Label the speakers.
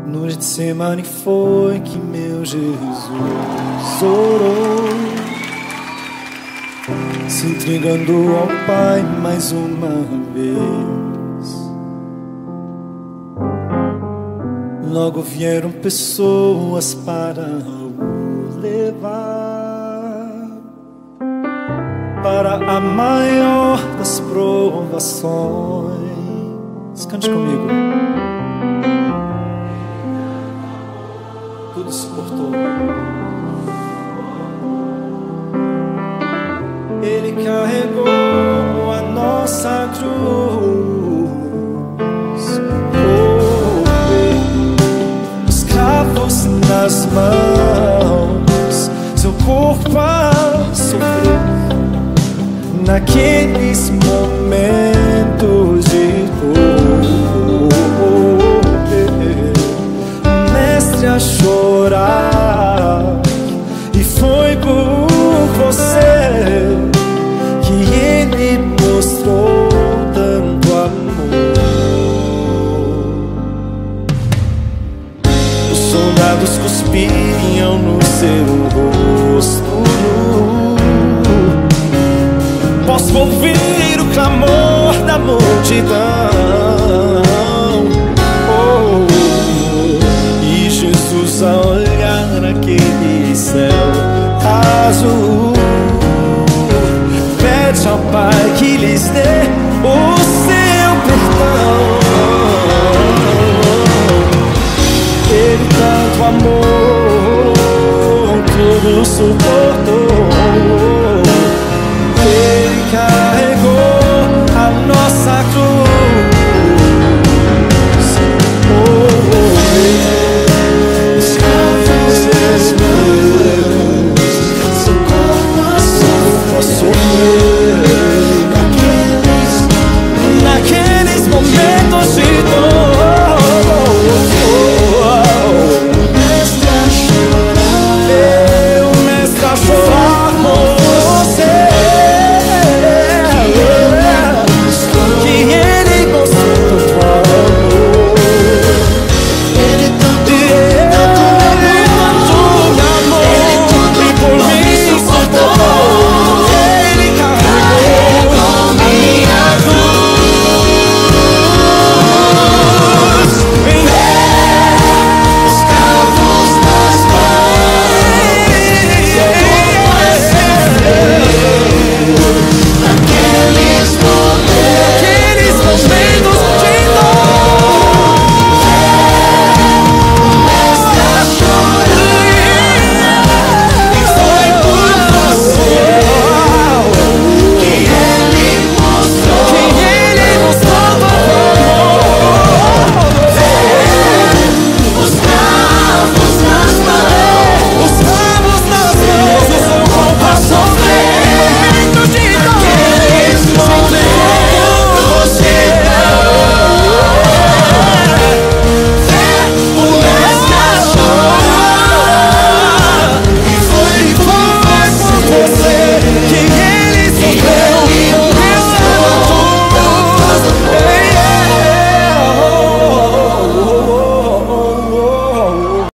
Speaker 1: No Getsemane foi que meu Jesus orou, se entregando ao Pai mais uma vez. Logo vieram pessoas para o levar para a maior das provações. Cante comigo. Tudo suportou. Ele carregou a nossa cruz, os cravos nas mãos, seu corpo a sofrer naqueles momentos de dor, o mestre a chorar, e foi por você que ele mostrou tanto amor. Os soldados cuspiam no seu rosto, posso ouvir o clamor da multidão. E Jesus a olhar naquele céu azul pede ao Pai que lhes dê o seu perdão. Ele tanto amor, tudo suportou.